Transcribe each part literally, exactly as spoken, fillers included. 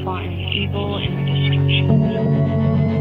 plotting evil and destruction.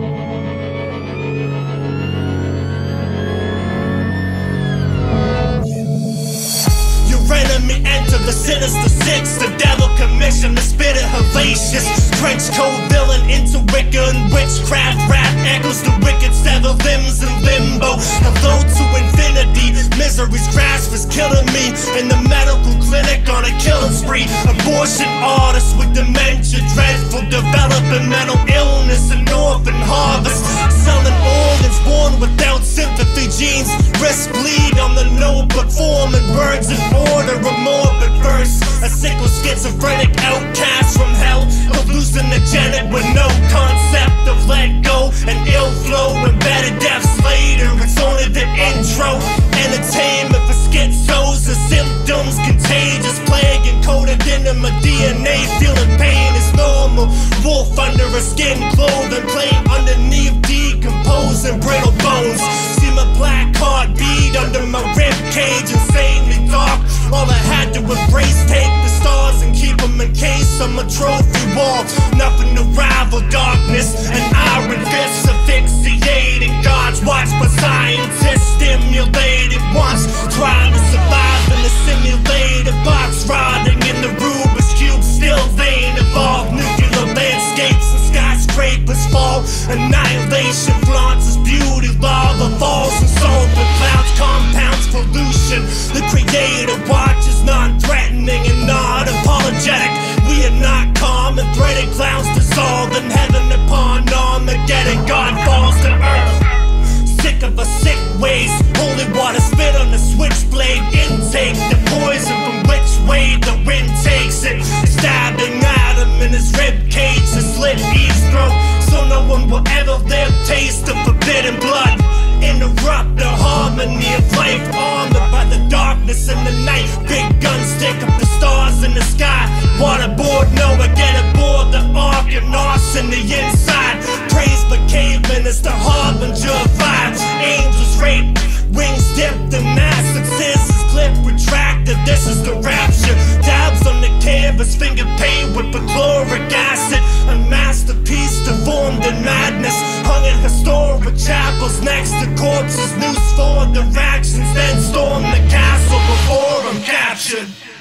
Enemy enter the Sinister Six. The devil commissioned the spirit hellacious. Trench coat villain into Wicca and witchcraft. Rap echoes the wicked sever limbs in limbo. Hello to infinity. Misery's grasp is killing me. In the medical clinic on a killing spree. Abortion artists with dementia. Dreadful developmental illness and orphan harvest. Selling organs born without sympathy genes. Wrist bleed on the notebook forming words in order. A morbid verse, a sicko schizophrenic outcast from hell. Hallucinogenic with no concept of let go and ill flow. Embedded deaths later, it's only the intro. Entertainment for schizos, the symptoms contagious. Plague encoded into my D N A. Feeling pain is normal. Wolf under a skin clothing, playing underneath decomposing brittle bones. See my black heart beat under my rib cage, insanely dark. All I had to embrace, take the stars and keep them encased on my trophy wall. Nothing to rival darkness, an iron fist asphyxiating God's watch, but scientists stimulated once, trying to survive in a simulated box, rotting in the Rubik's Cube, still vain evolved. Nuclear landscapes and skyscrapers fall, annihilation flaunts its beauty, lava falls and sulfur clouds, compounds pollution. The creator watches, non-threatening and not apologetic. We are not common threaded clowns dissolving heaven upon Armageddon. God falls to earth. Sick of a sick ways. Holy water spit on the switchblade intake. The poison from which way the wind takes it. Stabbing Adam in his rib cage to slit Eve's throat, so no one will ever live taste of forbidden blood. Interrupt the harmony of life, armored by the darkness in the night. Big guns stick up the stars in the sky. Waterboard, no, I get aboard the ark and arson the inside. Praise for cavemen as the harbinger of vibes. Angels raped, wings dipped in acid, scissors clipped, retracted. This is the rapture. Dabs on the canvas, finger paint with perchloric acid. A masterpiece deformed in madness, hung in historic chapels next to corpses. Noose for the actions, then storm the castle before I'm captured.